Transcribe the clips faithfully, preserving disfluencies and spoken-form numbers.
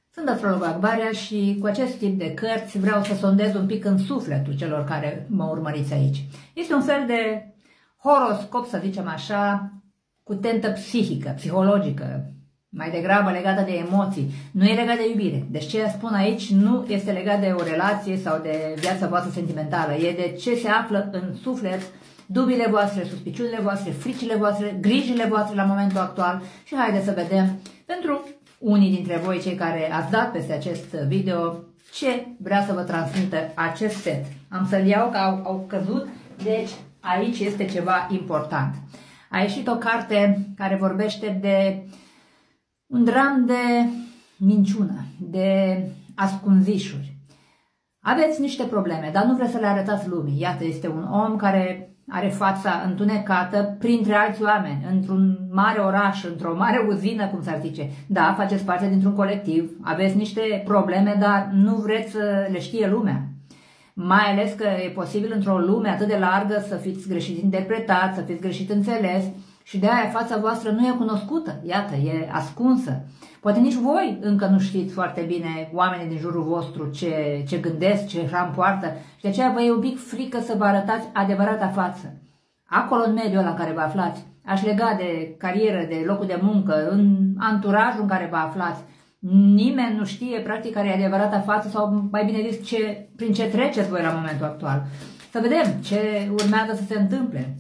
Sunt astrologul Akbaria și cu acest tip de cărți vreau să sondez un pic în sufletul celor care mă urmăriți aici. Este un fel de horoscop, să zicem așa, cu tentă psihică, psihologică, mai degrabă legată de emoții. Nu e legat de iubire. Deci ce spun aici nu este legat de o relație sau de viața voastră sentimentală. E de ce se află în suflet, dubiile voastre, suspiciunile voastre, fricile voastre, grijile voastre la momentul actual. Și haideți să vedem pentru unii dintre voi, cei care ați dat peste acest video, ce vrea să vă transmită acest set. Am să-l iau că au, au căzut, deci aici este ceva important. A ieșit o carte care vorbește de un dram de minciună, de ascunzișuri. Aveți niște probleme, dar nu vreți să le arătați lumii. Iată, este un om care are fața întunecată printre alți oameni, într-un mare oraș, într-o mare uzină, cum s-ar zice. Da, faceți parte dintr-un colectiv, aveți niște probleme, dar nu vreți să le știe lumea. Mai ales că e posibil într-o lume atât de largă să fiți greșit interpretat, să fiți greșit înțeles și de aia fața voastră nu e cunoscută, iată, e ascunsă. Poate nici voi încă nu știți foarte bine, oamenii din jurul vostru, ce, ce gândesc, ce ram poartă și de aceea vă e un pic frică să vă arătați adevărata față. Acolo, în mediul ăla în care vă aflați, aș lega de carieră, de locul de muncă, în anturajul în care vă aflați, nimeni nu știe practic care e adevărata față sau mai bine zis ce, prin ce treceți voi la momentul actual. Să vedem ce urmează să se întâmple.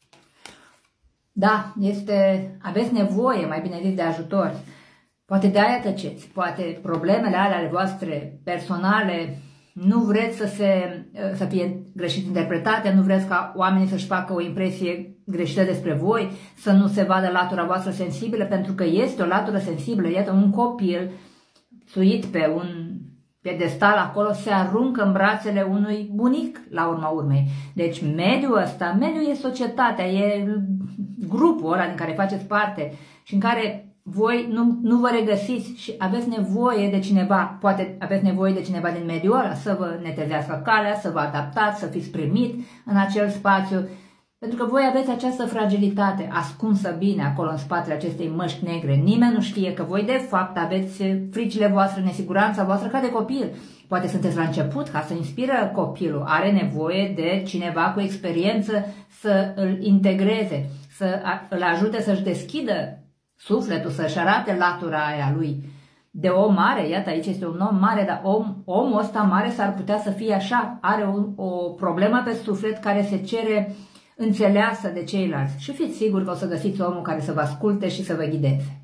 Da, este, aveți nevoie, mai bine zis, de ajutor. Poate de aia tăceți, poate problemele alea ale voastre personale nu vreți să, se, să fie greșit interpretate, nu vreți ca oamenii să-și facă o impresie greșită despre voi, să nu se vadă latura voastră sensibilă, pentru că este o latură sensibilă. Iată, un copil suit pe un piedestal acolo se aruncă în brațele unui bunic la urma urmei. Deci mediul ăsta, mediul e societatea, e grupul ăla din care faceți parte și în care voi nu, nu vă regăsiți și aveți nevoie de cineva, poate aveți nevoie de cineva din mediul ăla să vă netezească calea, să vă adaptați, să fiți primit în acel spațiu, pentru că voi aveți această fragilitate ascunsă bine acolo în spatele acestei măști negre. Nimeni nu știe că voi de fapt aveți fricile voastre, nesiguranța voastră ca de copil. Poate sunteți la început, ca să inspiră copilul, are nevoie de cineva cu experiență să îl integreze, să îl ajute să-și deschidă sufletul, să-și arate latura aia lui de om mare. Iată, aici este un om mare, dar om, omul ăsta mare s-ar putea să fie așa, are o, o problemă pe suflet care se cere înțeleasă de ceilalți și fiți siguri că o să găsiți omul care să vă asculte și să vă ghideze.